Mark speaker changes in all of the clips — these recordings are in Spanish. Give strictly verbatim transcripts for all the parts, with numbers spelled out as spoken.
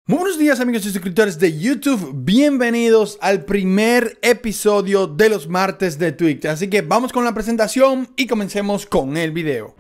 Speaker 1: Muy buenos días amigos y suscriptores de YouTube, bienvenidos al primer episodio de los martes de Twitch. Así que vamos con la presentación y comencemos con el video.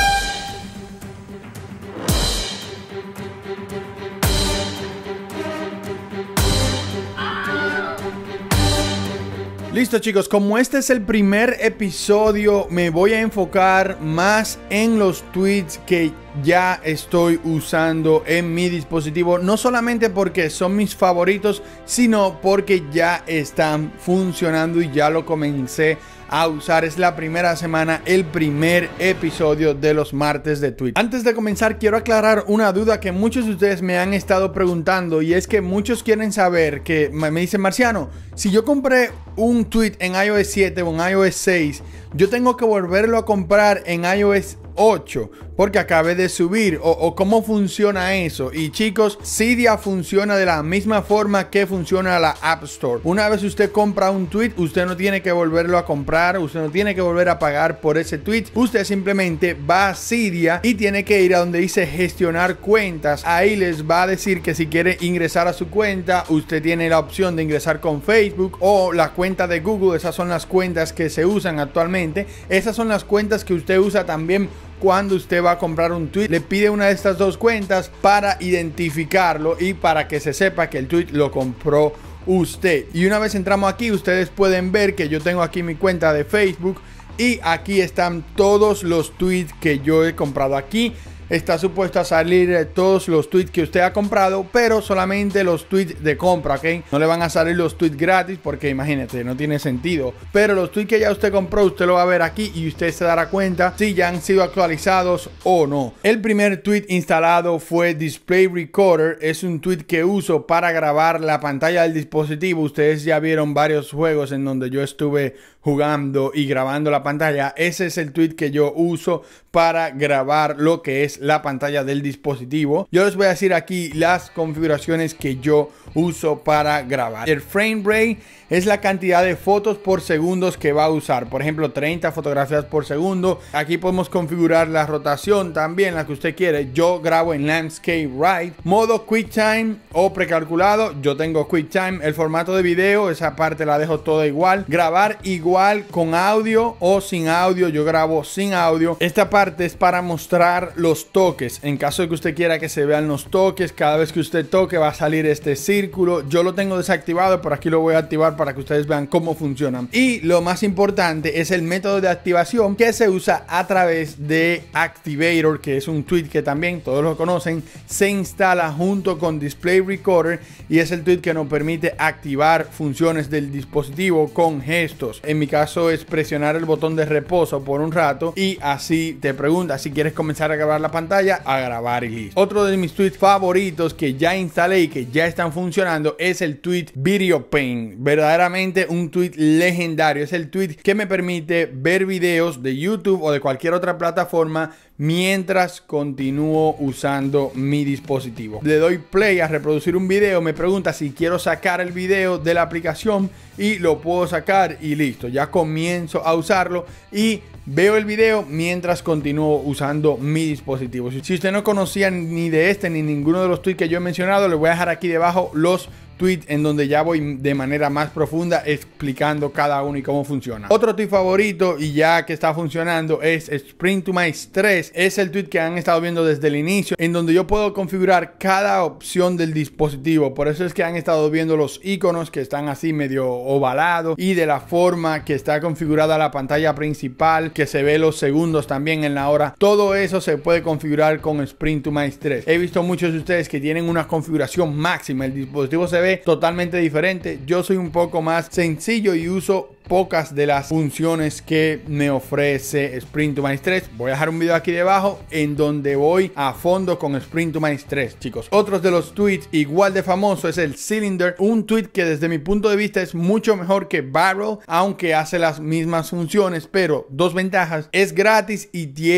Speaker 1: Listo chicos, como este es el primer episodio, me voy a enfocar más en los tweets que ya estoy usando en mi dispositivo. No solamente porque son mis favoritos, sino porque ya están funcionando y ya lo comencé a usar. Es la primera semana, el primer episodio de los martes de Twitch. Antes de comenzar, quiero aclarar una duda que muchos de ustedes me han estado preguntando, y es que muchos quieren saber que me dicen: Marciano, si yo compré un tweet en i O S siete o en i O S seis, yo tengo que volverlo a comprar en i O S ocho porque acabé de subir, o, o cómo funciona eso. Y chicos, Cydia funciona de la misma forma que funciona la App Store. Una vez usted compra un tweet, usted no tiene que volverlo a comprar, usted no tiene que volver a pagar por ese tweet. Usted simplemente va a Cydia y tiene que ir a donde dice gestionar cuentas. Ahí les va a decir que si quiere ingresar a su cuenta, usted tiene la opción de ingresar con Facebook o la cuenta de Google. Esas son las cuentas que se usan actualmente. Esas son las cuentas que usted usa también cuando usted va a comprar un tweet. Le pide una de estas dos cuentas para identificarlo y para que se sepa que el tweet lo compró usted. Y una vez entramos aquí, ustedes pueden ver que yo tengo aquí mi cuenta de Facebook y aquí están todos los tweets que yo he comprado. Aquí está supuesto a salir todos los tweets que usted ha comprado, pero solamente los tweets de compra, ¿ok? No le van a salir los tweets gratis porque imagínate, no tiene sentido. Pero los tweets que ya usted compró, usted lo va a ver aquí y usted se dará cuenta si ya han sido actualizados o no. El primer tweet instalado fue Display Recorder. Es un tweet que uso para grabar la pantalla del dispositivo. Ustedes ya vieron varios juegos en donde yo estuve jugando y grabando la pantalla. Ese es el tweet que yo uso para grabar lo que es la pantalla del dispositivo. Yo les voy a decir aquí las configuraciones que yo uso para grabar. El frame rate es la cantidad de fotos por segundos que va a usar. Por ejemplo, treinta fotografías por segundo. Aquí podemos configurar la rotación también, la que usted quiere. Yo grabo en Landscape Right. Modo QuickTime o precalculado. Yo tengo QuickTime. El formato de video, esa parte la dejo toda igual. Grabar igual con audio o sin audio. Yo grabo sin audio. Esta parte es para mostrar los toques. En caso de que usted quiera que se vean los toques, cada vez que usted toque va a salir este círculo. Yo lo tengo desactivado, pero aquí lo voy a activar para que ustedes vean cómo funcionan. Y lo más importante es el método de activación, que se usa a través de Activator, que es un tweet que también todos lo conocen. Se instala junto con Display Recorder y es el tweet que nos permite activar funciones del dispositivo con gestos. En mi caso es presionar el botón de reposo por un rato y así te pregunta si quieres comenzar a grabar la pantalla, a grabar y listo. Otro de mis tweets favoritos que ya instalé y que ya están funcionando es el tweet Video Paint. Verdaderamente un tweet legendario. Es el tweet que me permite ver videos de YouTube o de cualquier otra plataforma mientras continúo usando mi dispositivo. Le doy play a reproducir un video, me pregunta si quiero sacar el video de la aplicación y lo puedo sacar y listo. Ya comienzo a usarlo y veo el video mientras continúo usando mi dispositivo. Si usted no conocía ni de este ni ninguno de los tweets que yo he mencionado, le voy a dejar aquí debajo los tweet en donde ya voy de manera más profunda explicando cada uno y cómo funciona. Otro tweet favorito y ya que está funcionando es Sprint to My tres. Es el tweet que han estado viendo desde el inicio, en donde yo puedo configurar cada opción del dispositivo. Por eso es que han estado viendo los iconos que están así medio ovalados y de la forma que está configurada la pantalla principal, que se ve los segundos también en la hora. Todo eso se puede configurar con Sprint to My tres. He visto muchos de ustedes que tienen una configuración máxima. El dispositivo se ve totalmente diferente. Yo soy un poco más sencillo y uso pocas de las funciones que me ofrece Sprint to My tres. Voy a dejar un video aquí debajo en donde voy a fondo con Sprint to My tres, chicos. Otros de los tweets igual de famoso es el Cylinder, un tweet que desde mi punto de vista es mucho mejor que Barrel, aunque hace las mismas funciones, pero dos ventajas: es gratis y tienes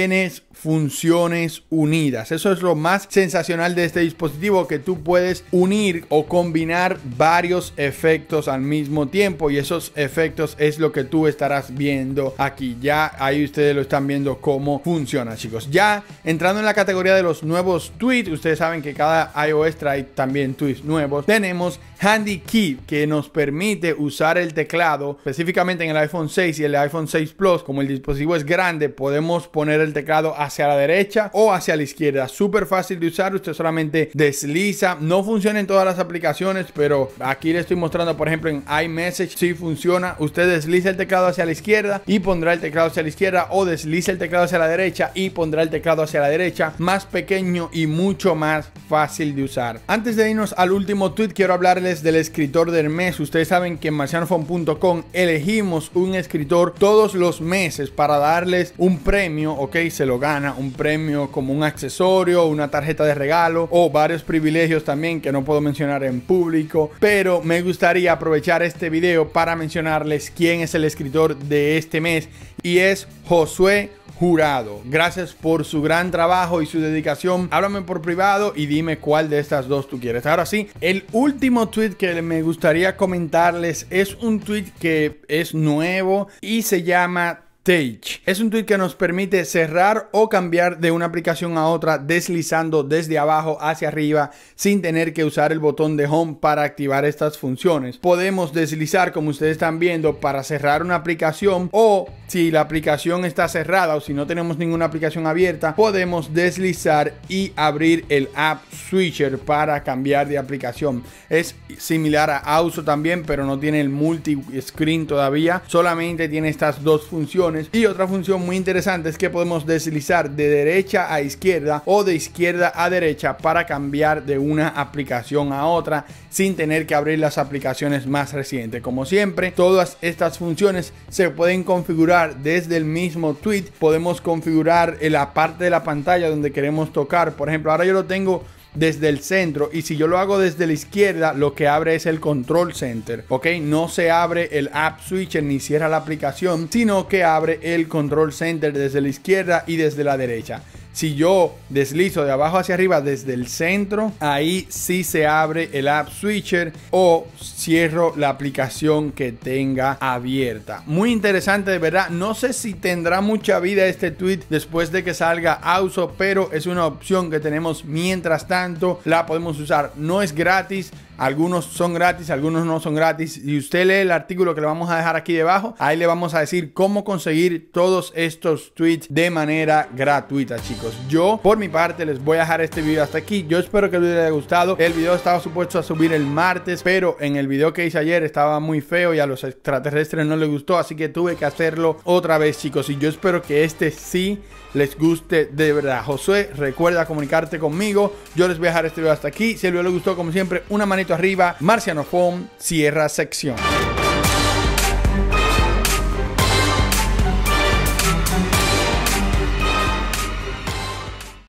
Speaker 1: funciones unidas. Eso es lo más sensacional de este dispositivo, que tú puedes unir o combinar varios efectos al mismo tiempo, y esos efectos es lo que tú estarás viendo aquí. Ya ahí ustedes lo están viendo cómo funciona, chicos. Ya entrando en la categoría de los nuevos tweets, ustedes saben que cada iOS trae también tweets nuevos. Tenemos Handy Key, que nos permite usar el teclado específicamente en el iPhone seis y el iPhone seis Plus. Como el dispositivo es grande, podemos poner el teclado hacia la derecha o hacia la izquierda. Súper fácil de usar. Usted solamente desliza. No funciona en todas las aplicaciones, pero aquí le estoy mostrando, por ejemplo, en iMessage sí funciona. Usted desliza el teclado hacia la izquierda y pondrá el teclado hacia la izquierda, o desliza el teclado hacia la derecha y pondrá el teclado hacia la derecha. Más pequeño y mucho más fácil de usar. Antes de irnos al último tweet, quiero hablarles del escritor del mes. Ustedes saben que en marcianophone punto com elegimos un escritor todos los meses para darles un premio, ok, se lo gana, un premio como un accesorio, una tarjeta de regalo o varios privilegios también que no puedo mencionar en público, pero me gustaría aprovechar este video para mencionarles quién es el escritor de este mes, y es Josué Jurado. Gracias por su gran trabajo y su dedicación. Háblame por privado y dime cuál de estas dos tú quieres. Ahora sí, el último tweet que me gustaría comentarles es un tweet que es nuevo y se llama Touch. Es un tweet que nos permite cerrar o cambiar de una aplicación a otra deslizando desde abajo hacia arriba sin tener que usar el botón de home para activar estas funciones. Podemos deslizar, como ustedes están viendo, para cerrar una aplicación, o si la aplicación está cerrada o si no tenemos ninguna aplicación abierta, podemos deslizar y abrir el App Switcher para cambiar de aplicación. Es similar a Auzo también, pero no tiene el multi-screen todavía. Solamente tiene estas dos funciones. Y otra función muy interesante es que podemos deslizar de derecha a izquierda o de izquierda a derecha para cambiar de una aplicación a otra sin tener que abrir las aplicaciones más recientes. Como siempre, todas estas funciones se pueden configurar desde el mismo tweet. Podemos configurar en la parte de la pantalla donde queremos tocar. Por ejemplo, ahora yo lo tengo desde el centro, y si yo lo hago desde la izquierda, lo que abre es el Control Center, ok, no se abre el App Switcher ni cierra la aplicación, sino que abre el Control Center desde la izquierda y desde la derecha. Si yo deslizo de abajo hacia arriba desde el centro, ahí sí se abre el App Switcher o cierro la aplicación que tenga abierta. Muy interesante, de verdad. No sé si tendrá mucha vida este tweet después de que salga Auzo, pero es una opción que tenemos mientras tanto. La podemos usar. No es gratis. Algunos son gratis, algunos no son gratis. Y usted lee el artículo que le vamos a dejar aquí debajo. Ahí le vamos a decir cómo conseguir todos estos tweets de manera gratuita, chicos. Yo, por mi parte, les voy a dejar este video hasta aquí. Yo espero que el video les haya gustado. El video estaba supuesto a subir el martes, pero en el video que hice ayer estaba muy feo y a los extraterrestres no les gustó. Así que tuve que hacerlo otra vez, chicos. Y yo espero que este sí les guste de verdad. Josué, recuerda comunicarte conmigo. Yo les voy a dejar este video hasta aquí. Si el video les gustó, como siempre, una manito arriba. Marcianophone cierra sección.